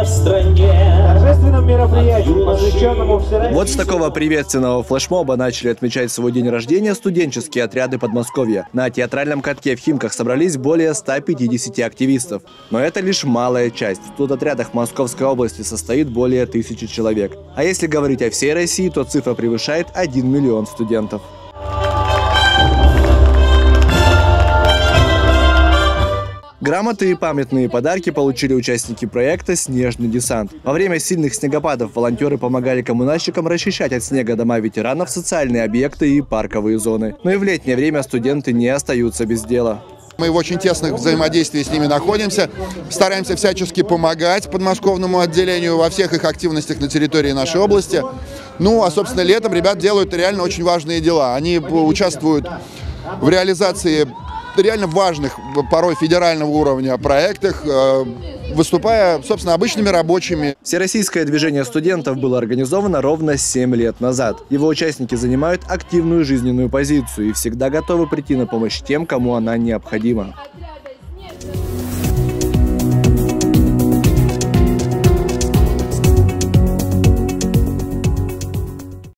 Торжественном мероприятии, посвященному всероссийскому... Вот с такого приветственного флешмоба начали отмечать свой день рождения студенческие отряды Подмосковья. На театральном катке в Химках собрались более 150 активистов. Но это лишь малая часть. В студотрядах Московской области состоит более 1000 человек. А если говорить о всей России, то цифра превышает 1 миллион студентов. Грамоты и памятные подарки получили участники проекта «Снежный десант». Во время сильных снегопадов волонтеры помогали коммунальщикам расчищать от снега дома ветеранов, социальные объекты и парковые зоны. Но и в летнее время студенты не остаются без дела. Мы в очень тесных взаимодействии с ними находимся, стараемся всячески помогать подмосковному отделению во всех их активностях на территории нашей области. Ну, а, собственно, летом ребят делают реально очень важные дела. Они участвуют в реализации реально важных, порой федерального уровня проектах, выступая, собственно, обычными рабочими. Всероссийское движение студентов было организовано ровно 7 лет назад. Его участники занимают активную жизненную позицию и всегда готовы прийти на помощь тем, кому она необходима.